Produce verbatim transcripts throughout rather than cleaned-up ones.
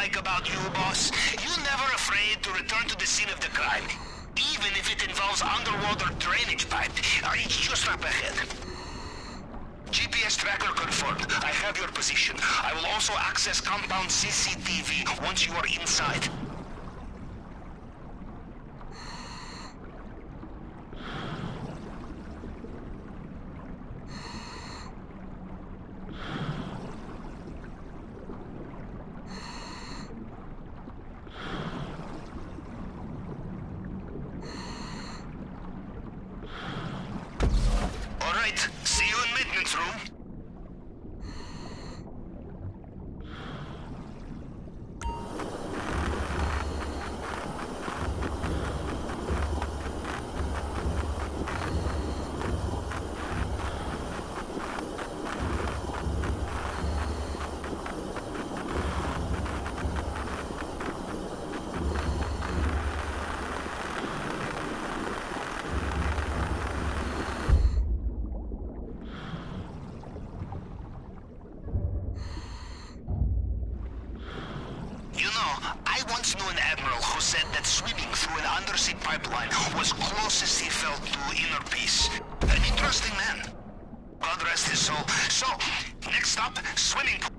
like about you, boss? You're never afraid to return to the scene of the crime. Even if it involves underwater drainage pipe. Uh, It's just up ahead. G P S tracker confirmed. I have your position. I will also access compound C C T V once you are inside. All right, see you in maintenance room. You know, I once knew an admiral who said that swimming through an undersea pipeline was closest he felt to inner peace. An interesting man. God rest his soul. So, next stop, swimming pool.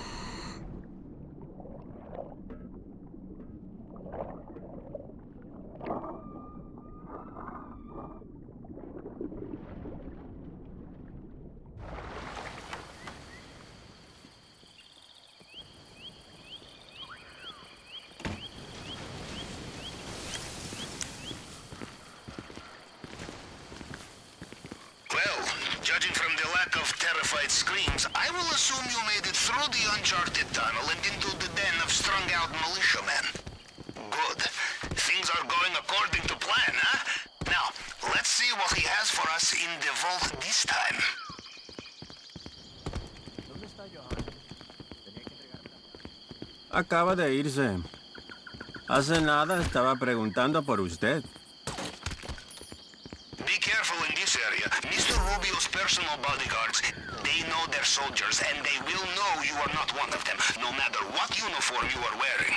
Well, judging from the lack of terrified screams, I will assume you made it through the uncharted tunnel and into the den of strung-out militiamen. Good. Things are going according to plan, huh? Now, let's see what he has for us in the vault this time. Acaba de irse. Hace nada estaba preguntando por usted. Be careful in this area. Mister Rubio's personal bodyguards, they know their soldiers, and they will know you are not one of them, no matter what uniform you are wearing.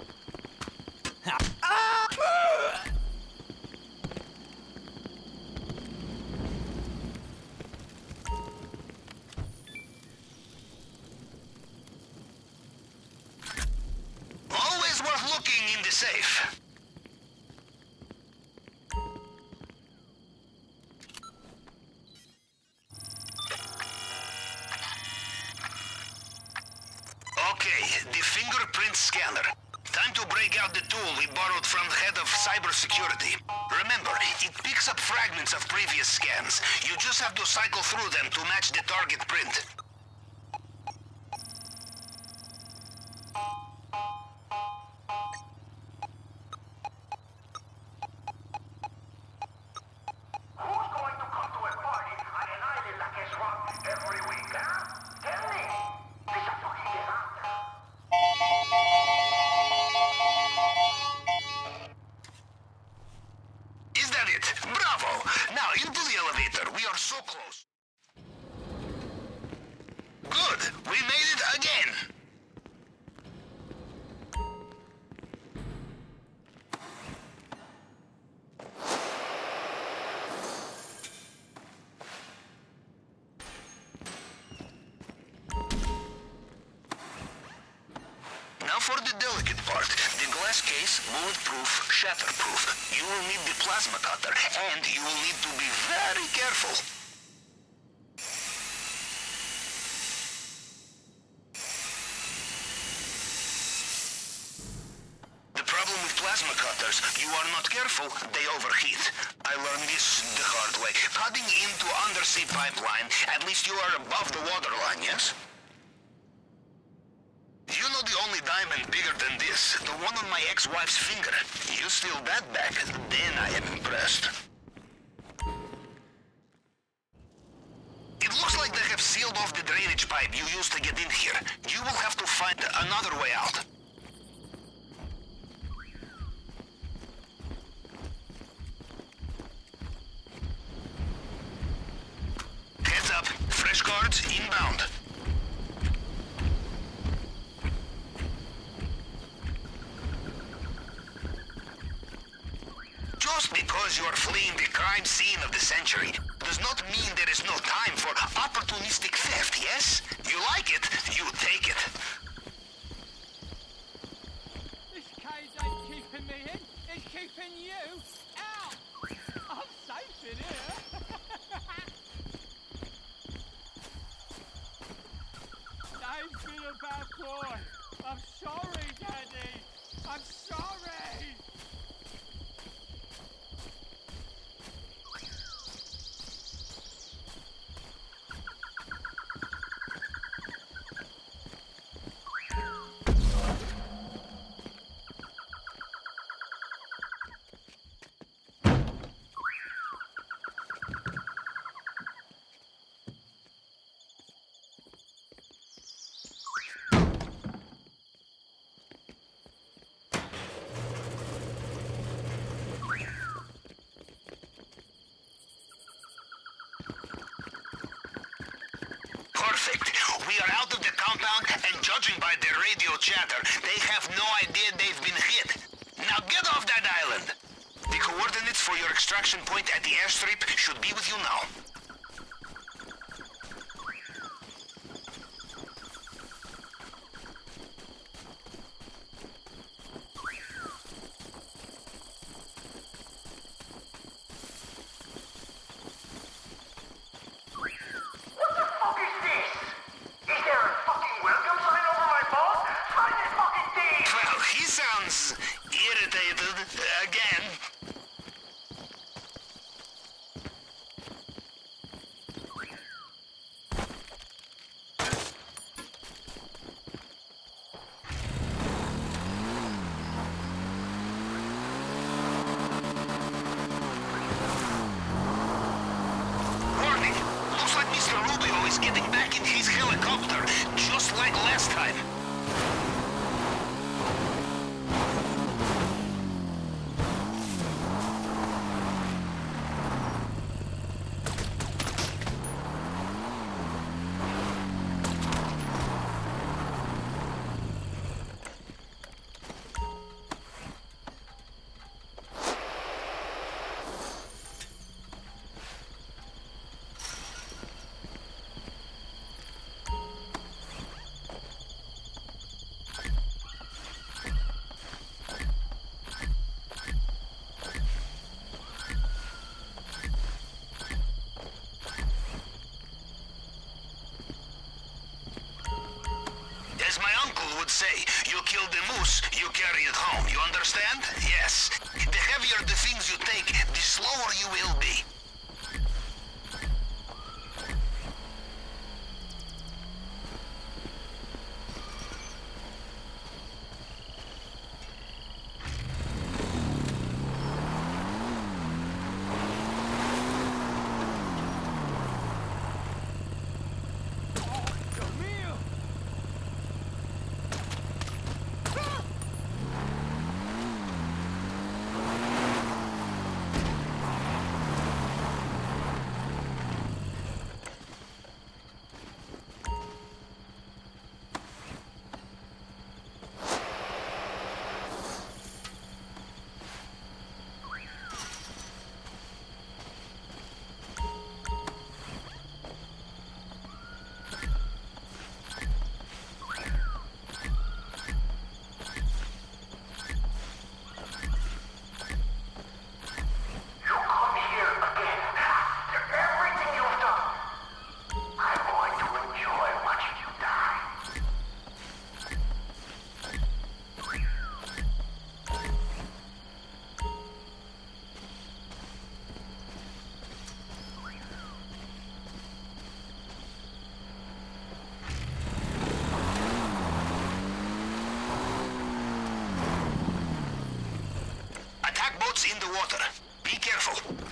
Always worth looking in the safe. Okay, the fingerprint scanner. Time to break out the tool we borrowed from the head of cybersecurity. Remember, it picks up fragments of previous scans. You just have to cycle through them to match the target print. Who's going to come to a party on an island like Eswap every week, huh? Tell me. Bishop Tokigeran. Is that it? Bravo! Now, into the elevator. We are so close. Good! We made it again! Now for the delicate part. The glass case, bulletproof, shatterproof. You will need the plasma cutter, and you will need to be very careful. The problem with plasma cutters, you are not careful, they overheat. I learned this the hard way. Cutting into undersea pipeline, at least you are above the waterline, yes? You know the only diamond bigger than this, the one on my ex-wife's finger. You steal that back, then I am impressed. It looks like they have sealed off the drainage pipe you used to get in here. You will have to find another way out. Heads up, fresh cards inbound. because you are fleeing the crime scene of the century does not mean there is no time for opportunistic theft, yes? You like it, you take it. This cage ain't keeping me in, it's keeping you out! I'm safe in here! Dave's been a bad boy. I'm sorry, Daddy. I'm sorry. Perfect. We are out of the compound, and judging by their radio chatter, they have no idea they've been hit. Now get off that island! The coordinates for your extraction point at the airstrip should be with you now. Irritated again. Warning! Looks like Mister Rubio is getting back in his helicopter, just like last time. As my uncle would say, you kill the moose, you carry it home. You understand? Yes. The heavier the things you take, the slower you will be. In the water. Be careful.